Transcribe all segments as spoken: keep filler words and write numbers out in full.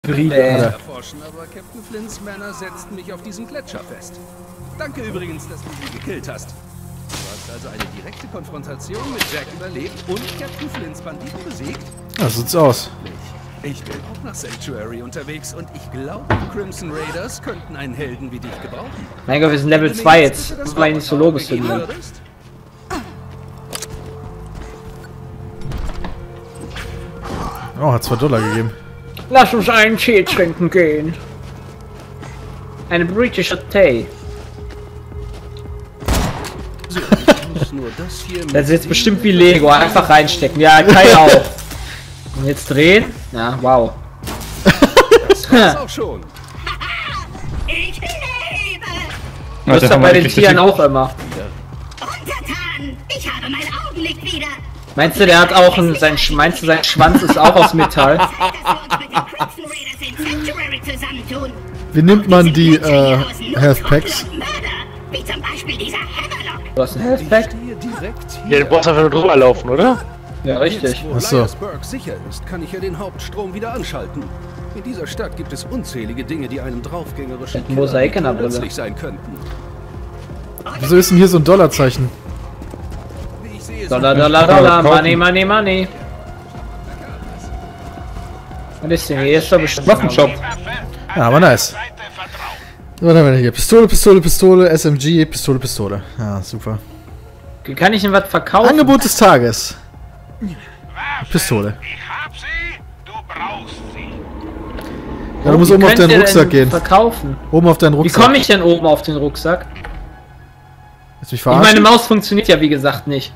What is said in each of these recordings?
Hybride. erforschen, aber Captain Flints Männer setzten mich auf diesen Gletscher fest. Danke übrigens, dass du sie gekillt hast. Du hast also eine direkte Konfrontation mit Jack überlebt und Captain Flints Banditen besiegt? Ja, so sieht's aus. Ich bin auch nach Sanctuary unterwegs und ich glaube, die Crimson Raiders könnten einen Helden wie dich gebrauchen. Mein Gott, wir sind Level zwei jetzt. Das war nicht so logisch für mich. Oh, hat zwei Dollar gegeben. Lass uns einen Tee trinken gehen. Eine britische Tee. So, ich muss nur das hier Das ist jetzt bestimmt wie Lego. Einfach reinstecken. Ja, Kai auch. Und jetzt drehen. Ja, wow. Das war's auch schon. Ich lebe! Das ist ja bei den Tieren auch immer. Untertan! Ich habe mein Augenlicht wieder! Meinst du, der hat auch ein, sein, meinst du, sein Schwanz ist auch aus Metall? Dass wir uns mit den Crimson Raiders in Sanctuary zusammentun. Wie nimmt man die äh, Health Packs? Wie zum Beispiel dieser Hammerlock. Du hast ein Health Pack? Stehe direkt Ja, hier. du brauchst einfach nur drüber laufen, oder? Ja, richtig. Wo Achso. Liarsburg sicher ist, kann ich ja den Hauptstrom wieder anschalten. In dieser Stadt gibt es unzählige Dinge, die einem draufgängerischen Mit Mosaik in der Brille. nützlich sein könnten. Wieso ist denn hier so ein Dollarzeichen? Wie ich sehe, Dollar, sind- Dollar, Dollar, Money, Money, Money. Was ist denn hier? Ist doch bestimmt Waffenshop. Ja, aber nice. Was haben wir denn hier? Pistole, Pistole, Pistole, S M G, Pistole, Pistole. Ja, super. Kann ich denn was verkaufen? Angebot des Tages. Pistole. Ich hab sie, du brauchst sie. Ja, du musst Wie oben auf könnt deinen ihr denn Rucksack gehen. Verkaufen. Oben auf deinen Wie Rucksack. komme ich denn oben auf den Rucksack? Willst du mich Ich verarschen? meine Maus funktioniert ja wie gesagt nicht.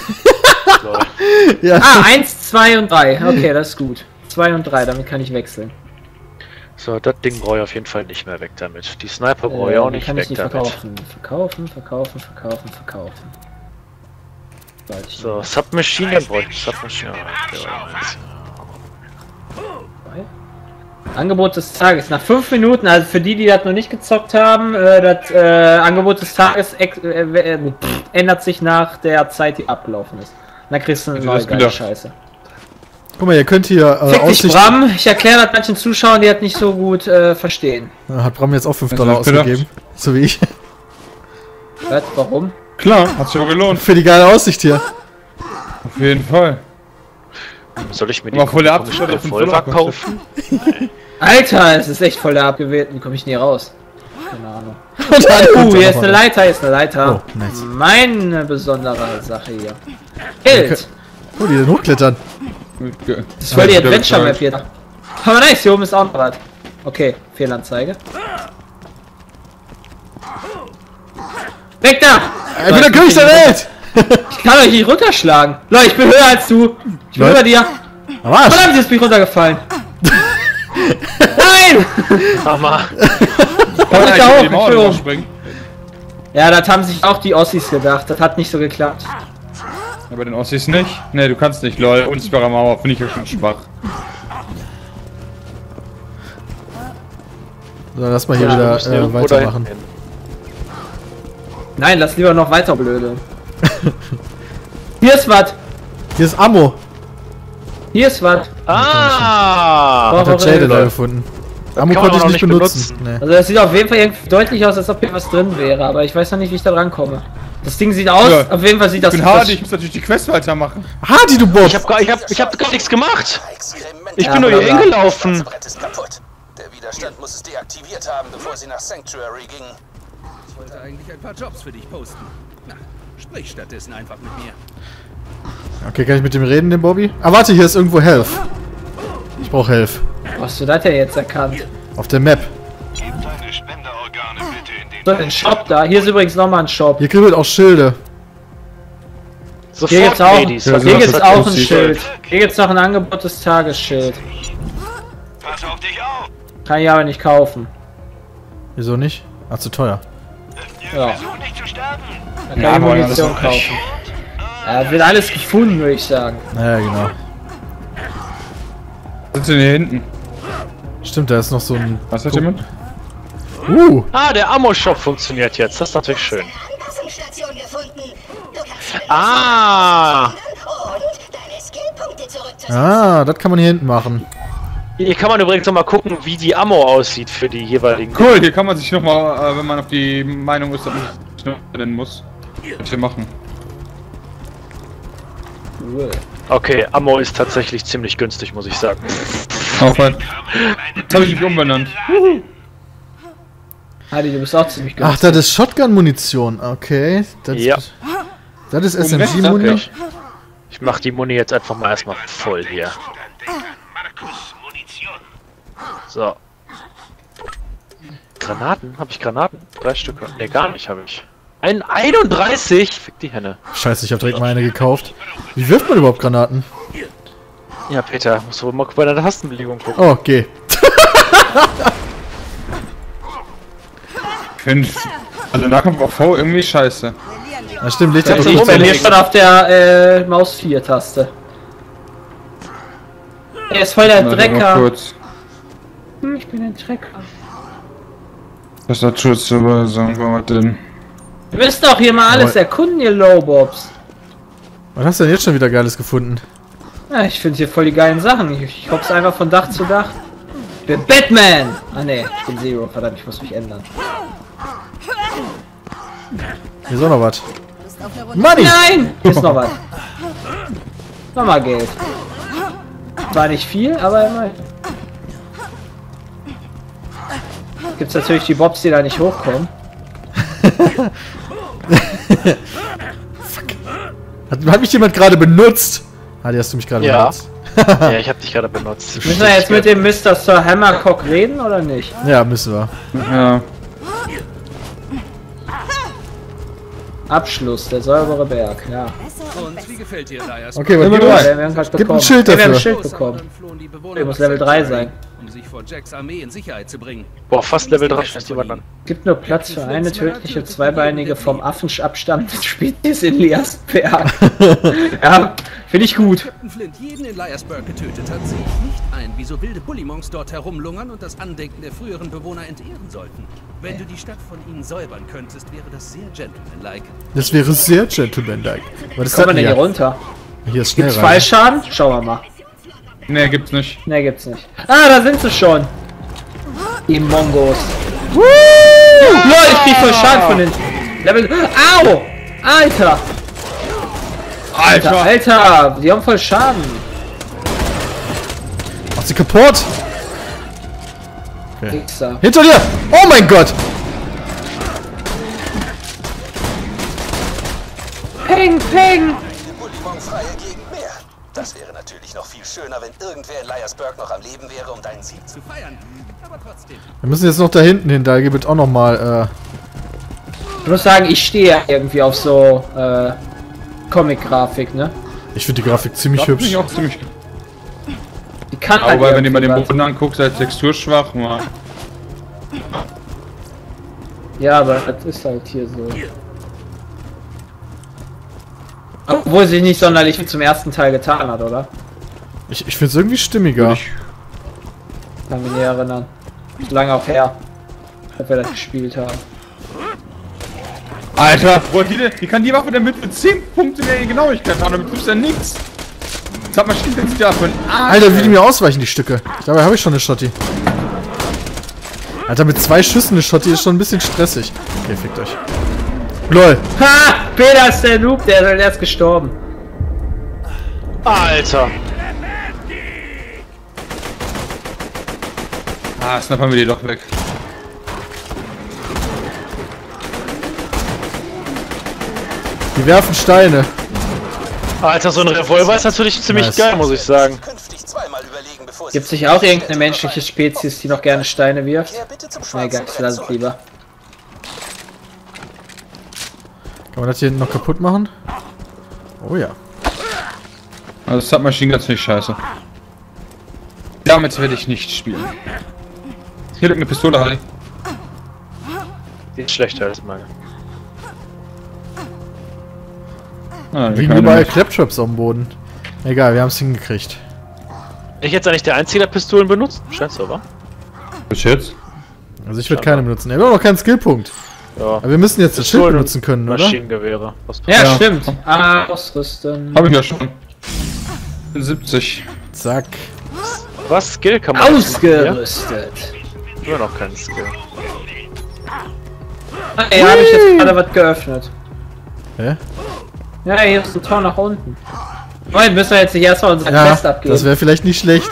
Ja. Ah, eins, zwei und drei. Okay, das ist gut. zwei und drei, damit kann ich wechseln. So, das Ding brauche ich auf jeden Fall nicht mehr weg damit. Die Sniper brauche ich Äh, auch die nicht kann weg ich nicht damit. verkaufen. Verkaufen, verkaufen, verkaufen, verkaufen. Sobald ich So, Submachine Gun brauche ich. Submachine Gun. Okay, Angebot des Tages. Nach fünf Minuten, also für die, die das noch nicht gezockt haben, äh, das äh, Angebot des Tages ex äh, äh, pff, ändert sich nach der Zeit, die abgelaufen ist. Dann kriegst du eine Hätte neue das geile gedacht. Scheiße. Guck mal, ihr könnt hier äh, Fick dich, Aussicht... Bram. Ich erkläre das manchen Zuschauern, die das nicht so gut äh, verstehen. Ja, hat Bram jetzt auch fünf Hast Dollar du das gedacht? ausgegeben. So wie ich. Was? Warum? Klar, hat sich auch gelohnt. Für die geile Aussicht hier. Auf jeden Fall. Soll ich mir die Aber voll der komische Abstand auf den Revolver Dollar kaufen? Alter, es ist echt voll der abgewählt. Wie komme ich denn hier raus? Keine Ahnung. Und dann Uh, kommt hier er ist noch eine mal. Leiter, hier ist eine Leiter. Oh, nice. Meine besondere Sache hier. Geld! Oh, die denn hochklettern. Mit- Das ist voll die Ja, Adventure Map bezahlt. hier. Aber nice, hier oben ist auch noch was. Okay, Fehlanzeige. Weg da! Ich bin der König der Welt! Ich kann euch nicht runterschlagen. Leute, ich bin höher als du. Ich bin Leute. über dir. Am Arsch! Verdammt, jetzt bin ich runtergefallen. Nein! Mama. Komm nicht da hoch, ich will oben. springen. Ja, das haben sich auch die Ossis gedacht. Das hat nicht so geklappt. Aber den Ossis nicht? Ne, du kannst nicht, lol. Unsichtbare Mauer finde ich ja schon schwach. So, lass mal hier Ja, wieder Müssen äh, irgendwo weitermachen. dahin. Nein, lass lieber noch weiter blöde. Hier ist was. Hier ist Ammo. Hier ist was. Ah! Boah, Hat der warum? Jade neu gefunden. Ammo kann man konnte ich auch nicht nicht benutzen. Nee. Also das sieht auf jeden Fall irgendwie deutlich aus, als ob hier was drin wäre, aber ich weiß noch nicht, wie ich da rankomme. Das Ding sieht aus, Ja. auf jeden Fall sieht das Ich bin Hardy, ich muss natürlich die Quest weitermachen. Hardy, du Bob! Ich hab gar, ich hab, ich hab gar nichts gemacht! Ich Ja, bin nur bla, hier bla. hingelaufen! Brett ist kaputt. Der Widerstand muss es deaktiviert haben, bevor sie nach Sanctuary gingen. Ich wollte eigentlich ein paar Jobs für dich posten. Na, sprich stattdessen einfach mit mir. Okay, kann ich mit dem reden, dem Bobby? Ah, warte, hier ist irgendwo Health. Ich brauche Health. Wo hast du das ja jetzt erkannt? Auf der Map. Gib deine Spenderorgane bitte in den... So, ein Shop da. Hier ist übrigens nochmal ein Shop. Hier kribbelt auch Schilde. Sofort, Hier gibt's auch, Ladies. Ja, hier genau, gibt's das auch ein aussieht. Schild. Hier gibt's noch ein Angebot des Tagesschild. Pass auf dich auf! Kann ich aber nicht kaufen. Wieso nicht? Ah, zu teuer. Ja, Versuch nicht zu sterben! dann Ja, kann ich aber Munition das ist kaufen. Ja, wird alles gefunden, würde ich sagen. Naja, genau. Sind sie hier hinten? Stimmt, da ist noch so ein... Was hat jemand? Uh! Ah, der Ammo-Shop funktioniert jetzt. Das ist natürlich schön. Anpassungsstation gefunden. Du kannst Ah! und deine Skillpunkte zurückzusetzen. Ah, das kann man hier hinten machen. Hier kann man übrigens noch mal gucken, wie die Ammo aussieht für die jeweiligen. Cool, hier kann man sich nochmal, äh, wenn man auf die Meinung ist, dass man schnell rennen muss, was wir machen. Cool. Okay, Ammo ist tatsächlich ziemlich günstig, muss ich sagen. Aufwand. Jetzt habe ich mich umbenannt. Heidi, du bist auch ziemlich günstig. Ach, das ist Shotgun-Munition. Okay. Das Ja. ist, das ist S M Moment, G-Muni. Okay. Ich mach die Muni jetzt einfach mal erstmal voll hier. Markus, Munition. So. Granaten? Habe ich Granaten? Drei Stück? Ne, gar nicht habe ich. Ein einunddreißig? Fick die Henne. Scheiße, ich habe direkt mal eine gekauft. Wie wirft man überhaupt Granaten? Ja, Peter, musst du mal bei deiner Tastenbelegung gucken. Oh, okay. Fünf. Also Nahkampf auf V irgendwie scheiße. Na stimmt, legt ja Also doch ich bin nicht hier schon auf der äh, Maus vier Taste. Er ist voll der Warte mal Drecker. kurz. Hm, ich bin ein Drecker. Was hat Schutz über sagen wir mal denn? Wir müssen doch hier mal alles Aber- erkunden, ihr Lowbobs. Was hast du denn jetzt schon wieder Geiles gefunden? Ja, ich finde hier voll die geilen Sachen. Ich, ich hopp's einfach von Dach zu Dach. Ich bin Batman! Ah ne, ich bin Zero. Verdammt, ich muss mich ändern. Hier ist auch noch was. Money! Nein! Hier ist noch was. Nochmal Geld. War nicht viel, aber immerhin. Gibt's natürlich die Bobs, die da nicht hochkommen. Hat, hat mich jemand gerade benutzt? Ah, die hast du mich gerade Ja. benutzt. Ja, ich habe dich gerade benutzt. Müssen wir jetzt mit dem Mister Sir Hammercock reden oder nicht? Ja, müssen wir. Ja. Abschluss, der saubere Berg, ja. Und wie gefällt dir, Elias? Okay, was Level gibt drei. es? Ja, wir haben grad Gib bekommen. ein Schild Ja, wir haben ein dafür. Schild bekommen. Flohen die Bewohner Der muss nach Level drei Sanctuary, sein. um sich vor Jacks Armee in Sicherheit zu bringen. Boah, fast Level drei schließt jemand an. Gibt nur Platz für eine tödliche zweibeinige vom Affen abstammende Spezies in Liasberg. Ja, finde ich gut. Captain Flint jeden in Liasburg getötet hat, sehe ich nicht ein, wieso wilde Bullymonks dort herumlungern und das Andenken der früheren Bewohner entehren sollten. Wenn du die Stadt von ihnen säubern könntest, wäre das sehr gentlemanlike. Das wäre sehr gentlemanlike. Was ist Kommen wir das denn hier hier? runter? Hier ist Gibt's Schnellreise. Fallschaden? Schauen wir mal. Ne, gibt's nicht. Ne, gibt's nicht. Ah, da sind sie schon. Die Mongos. Woo! Lol, ich krieg voll Schaden von den Level. Au! Alter! Alter, Alter! Die haben voll Schaden. Mach sie kaputt! Wichser. Hinter dir! Oh mein Gott! Peng, peng! Bullymonk-freie Gegend mehr. Das wäre natürlich noch viel schöner, wenn irgendwer in Liasburg noch am Leben wäre, um deinen Sieg zu Zu feiern, aber trotzdem. Wir müssen jetzt noch da hinten hin, da gibt es auch noch mal, Ich muss sagen, ich stehe ja irgendwie auf so äh, Comic-Grafik, ne? äh, ich finde die Grafik ziemlich Das finde hübsch. ich auch ziemlich. Die kann halt Aber wenn du mal den irgendwie was. Boden anguckst, als texturschwach, mal. Ja, aber das ist halt hier so. Obwohl sich nicht sonderlich viel zum ersten Teil getan hat, oder? Ich, ich finde es irgendwie stimmiger. Ich, Kann mich nicht erinnern. Ist lange auch her, als wir das gespielt haben. Alter, boah, die, die kann die Waffe damit mit zehn Punkten in der Genauigkeit haben, damit tust du ja nichts. Jetzt hat man Schild ja von Alter, wie die mir ausweichen, die Stücke. Dabei habe ich schon eine Schotti. Alter, mit zwei Schüssen eine Schotti ist schon ein bisschen stressig. Okay, fickt euch. LOL. Ha! Peter ist der Noob, der, der ist gestorben. Alter! Ah, snappern wir die doch weg. Die werfen Steine. Alter, so ein Revolver ist natürlich ziemlich Nice. geil, muss ich sagen. künftig zweimal überlegen, bevor Gibt sich auch irgendeine menschliche Spezies, die noch gerne Steine wirft? Kehr bitte zum Na schwarzen egal, ich Brett lass es zurück. lieber. Kann man das hier hinten noch kaputt machen? Oh ja. Also Submachine Gun ist nicht scheiße. Damit werde ich nicht spielen. Hier liegt eine Pistole, Harry. Die ist schlechter als meine. Ah, Liegen keine überall nicht. Claptraps am Boden. Egal, wir haben es hingekriegt. Bin ich jetzt eigentlich der Einzige, der Pistolen benutzt? Scheiße, oder? Bis jetzt? Also ich werde keine benutzen. Wir haben noch keinen Skillpunkt. Ja. Aber wir müssen jetzt das Schild Pistolen benutzen können, oder? Maschinengewehre. Was Ja, Ja. stimmt. Ah, ausrüsten. Hab ich ja schon. siebzig. Zack. Was Skill kann man jetzt machen, ja? Ausgerüstet. Immer noch kein Skill. Ey, habe ich jetzt gerade was geöffnet. Hä? Ja, hier ist ein Tor nach unten. Moin, müssen wir jetzt nicht erstmal unseren Ja, Quest abgeben. das wäre vielleicht nicht schlecht.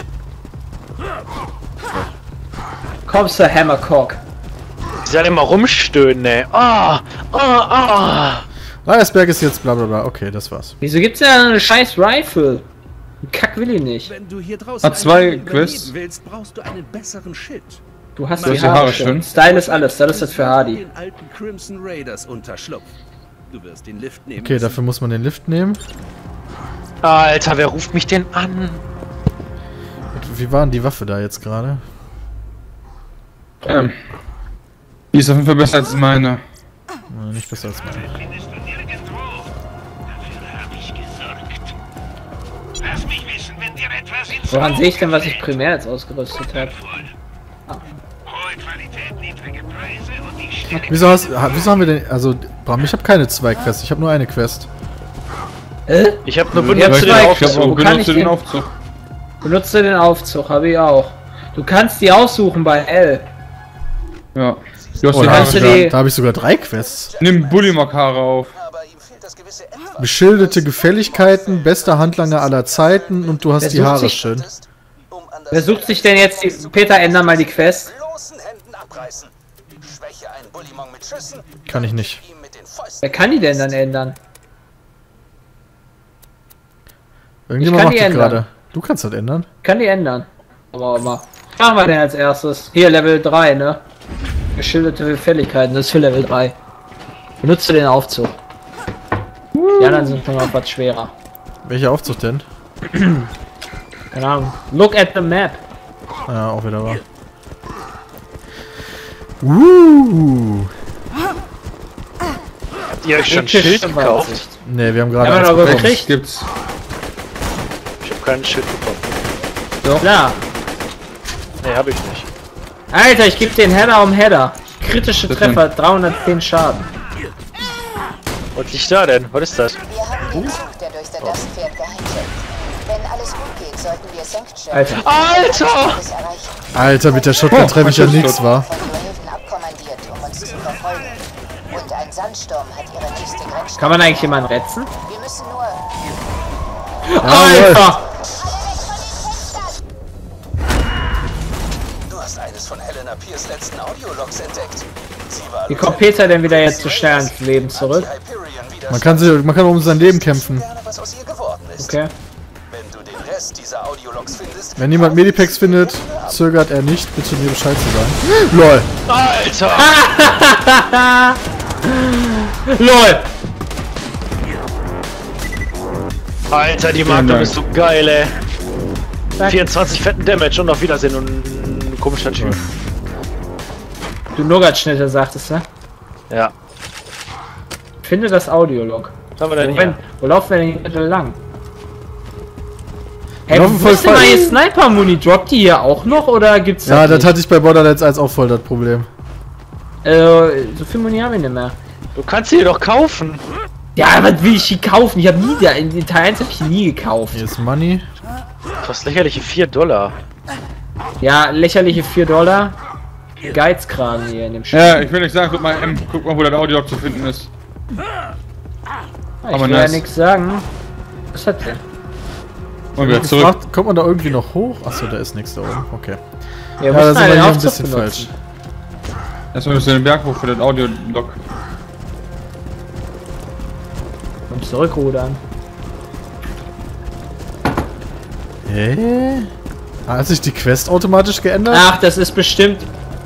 Kommst du, Hammercock? Die sollen immer rumstöhnen, ey. Ah, ah, ah. Eisberg ist jetzt bla bla bla. Okay, das war's. Wieso gibt's denn eine scheiß Rifle? Kack will ich nicht. Wenn du hier draußen Hat zwei ein Leben Quests. überleben willst, brauchst du einen besseren Shit. Du hast Du die hast die Haare Haare schon. schön. Style ist alles, das ist das für Hardy. Den alten Crimson Raiders Unterschlupf. Du wirst den Lift nehmen Okay, müssen. dafür muss man den Lift nehmen. Alter, wer ruft mich denn an? Wie war denn die Waffe da jetzt gerade? Ähm. Die ist auf jeden Fall besser als meine. Na, nicht besser als meine. Findest du nirgendwo. Dafür habe ich gesorgt. Lass mich wissen, wenn dir etwas ins Woran Auge sehe ich denn, was ich fällt. primär jetzt ausgerüstet habe? Hohe Qualität, niedrige Preise und die Stelle. Wieso, hast, ha- wieso haben wir denn... Also, Bram, ich habe keine zwei Quests. Ich habe nur eine Quest. Äh? Ich hab nur Ja, benutzt zwei den Ich hab Wo auch Aufzug. kann benutzt ich den den- Aufzug. Benutze den Aufzug, habe ich auch. Du kannst die aussuchen bei L. Ja. Du hast Oh, die da Haare habe ich, du sogar- die- da hab ich sogar drei Quests. Nimm Bully-Makare auf. Aber ihm fehlt das gewisse Etwas. Beschilderte Gefälligkeiten, bester Handlanger aller Zeiten und du hast Wer die sucht Haare sich- schön. Um an das Wer sucht sich denn jetzt die... Peter, änder mal die Quest. bloßen Händen abreißen. Schwäche einen Bullymong mit Schüssen. Kann ich nicht. Ihm mit den Fäusten. Wer kann die denn dann ändern? Irgendjemand kann macht die das ändern. gerade. Du kannst das ändern. Kann die ändern. Aber mal. Was machen wir denn als erstes? Hier, Level drei, ne? Geschilderte Fähigkeiten, das ist für Level drei. Benutze den Aufzug. Die anderen sind noch was schwerer. Welcher Aufzug denn? Keine Ahnung. Look at the map. Ja, auch wieder wahr. Uh. Habt ihr euch schon ein Epische Schild gekauft? Übersicht. Ne, wir haben Haben gerade wir eins noch bekommen. gekriegt? Gibt's. Ich hab kein Schild bekommen. Doch. Klar. Nee, hab ich nicht. Alter, ich gebe den Header um Header. Kritische Das Treffer, dreihundertzehn Schaden. Was liegt da denn? Was ist das? Wir haben den Zug, der durch der Dustpferd geheilt. Wenn alles gut geht, sollten wir Sanction Alter. Alter! erreichen. Alter, mit der Shotgun treffe ich ja mein nichts, wa? Von Glohaven abkommandiert, um uns zu verfolgen. Und ein Sandsturm hat ihre nächste Grenzstelle. Kann man eigentlich jemanden retzen? Wir müssen nur... Alter! Du hast eines von Helena Pierce letzten Audiologs entdeckt. Sie war Wie kommt Peter denn wieder jetzt so schnell ans Leben zurück? Man kann, sie, man kann um sein Leben kämpfen. Gerne, was aus ihr geworden ist. Okay. Wenn du den Rest dieser Audiologs findest, Wenn jemand Medipacks findet, zögert er nicht, bitte mir Bescheid zu sagen. LOL. Alter! LOL! Alter, die Magnum Dank. ist so geil, ey. Danke. vierundzwanzig fetten Damage und auf Wiedersehen und ein komischer Typ. Du Nougat-Schnitte sagtest, ne? Ja. Finde das Audiolog. Was haben wir denn Moment, hier? wo laufen wir denn hier bitte lang? Hey, laufen wo voll ist denn mal falsch. hier Sniper-Muni? Droppt die hier auch noch oder gibt's Ja, das nicht? hatte ich bei Borderlands eins auch voll das Problem. Äh, so viel Muni haben wir nicht mehr. Du kannst sie dir doch kaufen. Ja, was will ich die kaufen? Ich habe nie, da, in Teil eins habe ich nie gekauft. Hier ist Money. Kostet lächerliche vier Dollar. Ja, lächerliche vier Dollar. Geizkragen hier in dem Spiel. Ja, ich will nicht sagen, guck mal, M, guck mal, wo das Audio zu finden ist. ich aber will nice. ja nichts sagen. Was hat der? Und wieder zurück. Gefragt, kommt man da irgendwie noch hoch? Achso, da ist nichts da oben. Okay. Ja, Ja, muss da sind man wir den hier ein Aufzug bisschen benutzen. falsch. Erstmal müssen wir den Berg hoch für das Audio-Log. Und zurückrudern. Hä? Hat sich die Quest automatisch geändert? Ach, das ist bestimmt.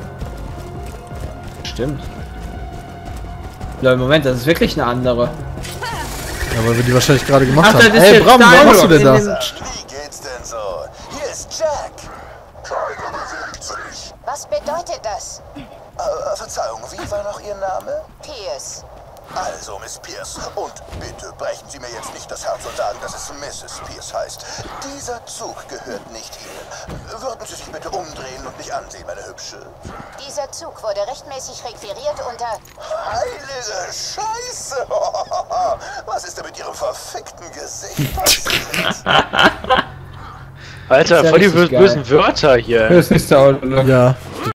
Stimmt. Leute, Moment, das ist wirklich eine andere. Ja, weil wir die wahrscheinlich gerade gemacht Ach, das haben. ist Hey jetzt Bram, da was machst du denn in da? dem- Wie geht's denn so? Hier ist Jack. Was bedeutet das? Äh, Verzeihung, wie war noch Ihr Name? Pierce. Also, Miss Pierce. Und bitte brechen Sie mir jetzt nicht das Herz und sagen, dass es Misses Pierce heißt. Dieser Zug gehört nicht Ihnen. Würden Sie sich bitte umdrehen und mich ansehen, meine Hübsche? Dieser Zug wurde rechtmäßig requiriert unter... Heilige Scheiße! Was ist denn mit Ihrem verfickten Gesicht passiert? Alter, Ist ja voll die richtig bösen geil. Wörter hier. Das nächste Auto. Ja.